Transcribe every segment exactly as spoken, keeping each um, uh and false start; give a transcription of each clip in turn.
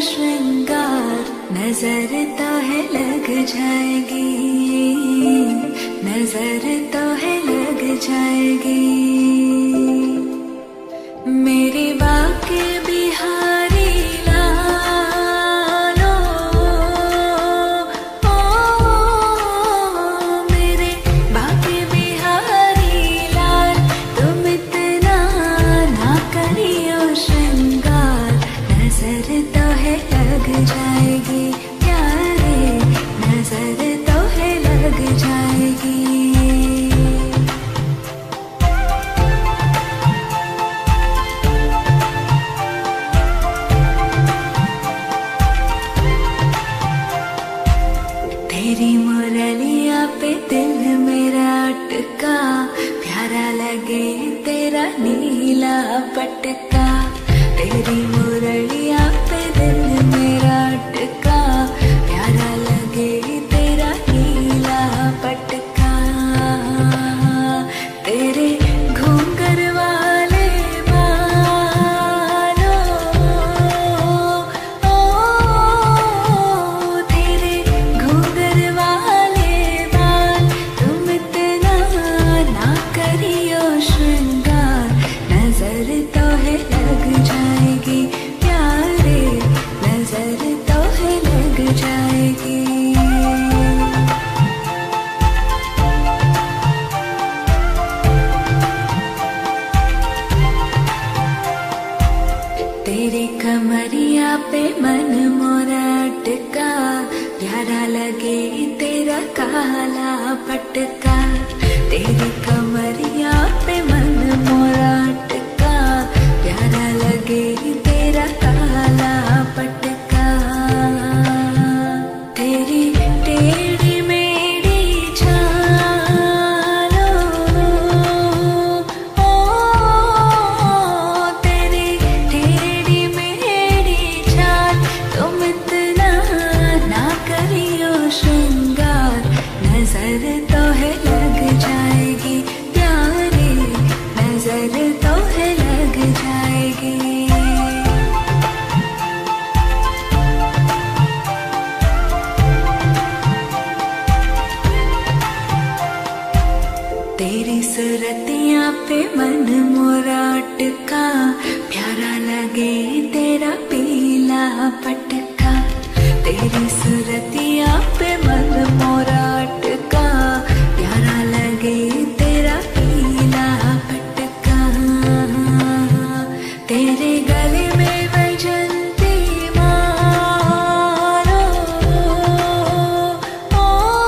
श्रृंगार, नजर तो है लग जाएगी, नजर तो है लग जाएगी। मेरी बाके बिहारी लालो, ओ, मेरे बाके बिहारी लाल, तुम इतना ना करियो श्रृंगार, नजर तो है लग जाएगी प्यारे, नजर तो है लग जाएगी। तेरी मुरलिया पे दिल मेरा अटका, प्यारा लगे तेरा नीला पटका। तेरी मुरलिया पे दिल मेरा अटका, प्यारा लगे तेरा नीला पटका। तेरे घूंघर वाले बालों, ओ, तेरे घूंघर वाले बाल, तुम इतना ना करियो श्रृंगार, नजर तो है लग जाएगी प्यारे, नजर तो है लग जाएगी। तेरी कमरिया पे मन मोरा अटका, प्यारा लगे तेरा काला पटका। तेरी कमरिया पे मन मोरा अटका, प्यारा लगे तेरा काला पटका। तेरी टेढ़ी मेढ़ी चालों, ओ, तेरी टेढ़ी मेढ़ी चाल, तुम इतना ना करियो श्रृंगार, नजर तो है लग जाएगी प्यारे, नजर तो है लग जाएगी। तेरी सूरतिया पे मन मोरा अटका, प्यारा लगे तेरा पीला पटका। तेरी सूरतिया पे मन मोरा अटका, प्यारा लगे तेरा पीला पटका। तेरे गले में वैजंती मारो, ओ,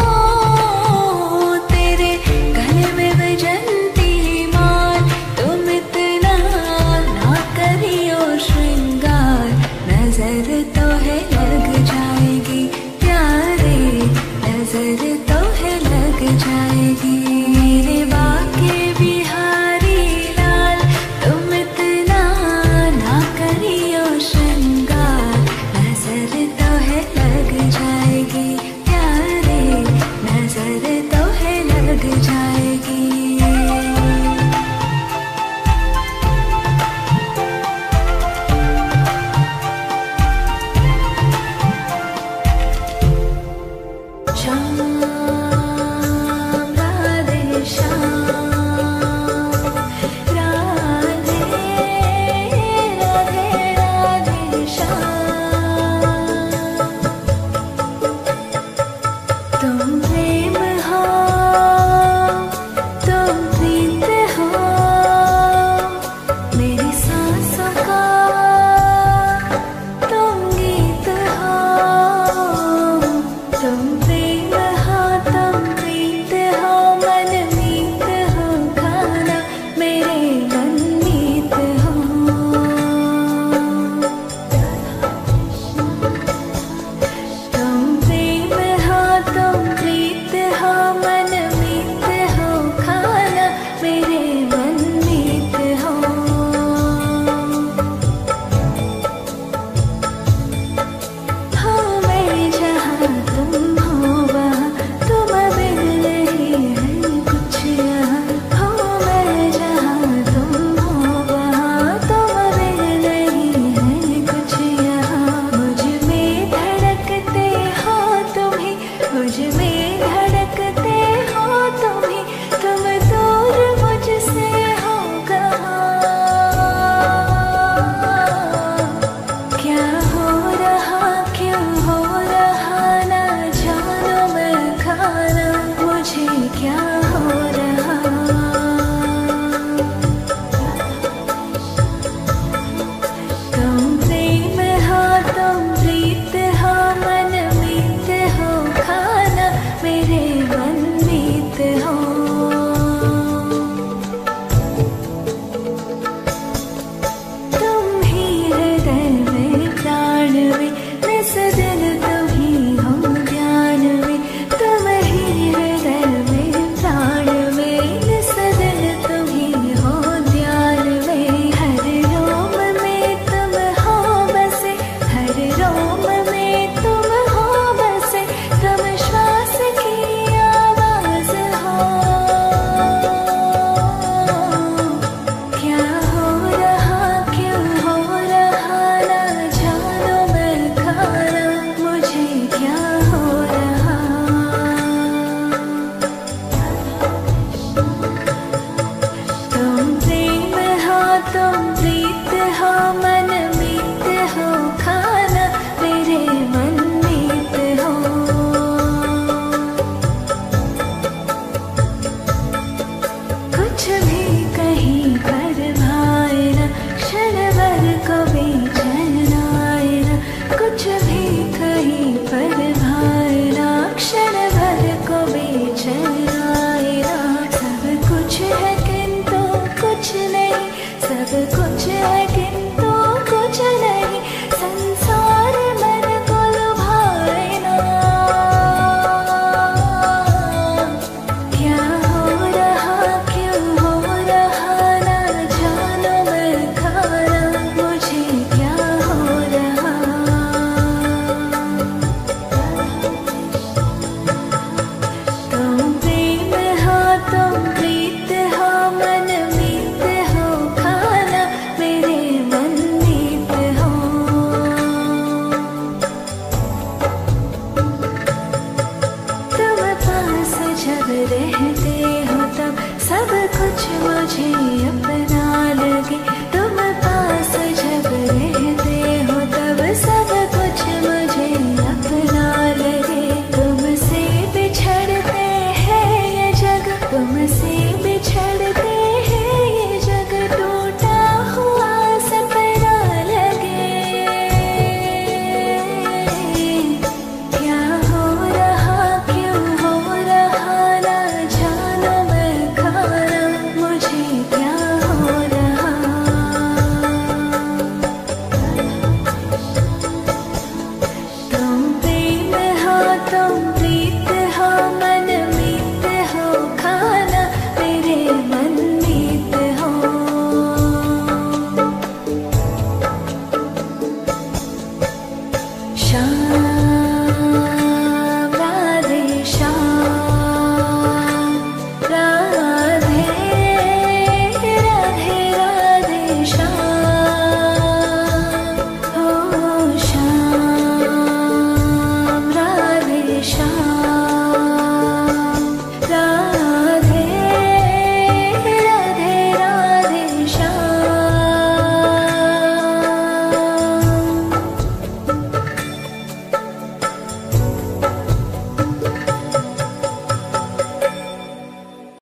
तेरे गले में वैजंती मार, तुम इतना ना करियो श्रृंगार, नजर तो है लग जाएगी प्यारे, नजर तो है लग जाएगी। मेरे बाके बिहारी लाल, तुम इतना ना करियो श्रृंगार, नजर तो है लग जाएगी प्यारे, नजर तो है लग जाएगी। चाँद निस दिन तुम ही हो ज्ञान में, तुम ही हृदय में प्राण में, निस दिन तुम ही हो ध्यान में, हर रोम में तुम हो बसे, हर रोम में तुम हो बसे, तुम श्वास की आवाज हो। क्या हो रहा क्यों हो रहा ना जानो मैं खाना, मुझे क्या हो रहा। तुम प्रेम हो तुम प्रीत हो मन मीत हो खाना मेरे मन मीत हो। कुछ भी कहीं पर भाए ना क्षण भर को बेचैन आए ना, कुछ भी कहीं पर भाए ना क्षण भर को बेचैन आए ना। सब कुछ है किंतु कुछ नहीं, सब कुछ है किंतु कुछ नहीं, संसार मन को लुभाए ना। क्या हो रहा क्यों हो रहा ना जानो मैं खाना, मुझे क्या हो रहा। तुम प्रेम हो तुम प्रीत हो मन मीत हो खाना मेरे मन मीत हो। तुम पास जब रहते हो तब सब कुछ मुझे अपना लगे, तुम पास जब रहते हो तब सब कुछ मुझे अपना लगे। तुमसे बिछड़ते हैं ये जग, तुमसे बिछड़ते हैं ये जग, टूटा हुआ सपना लगे। क्या हो रहा क्यों हो रहा ना जानो मैं खाना, मुझे क्या हो रहा। तुम प्रेम हो तुम प्रीत हो मन मीत हो खाना मेरे मन मीत हो। शाम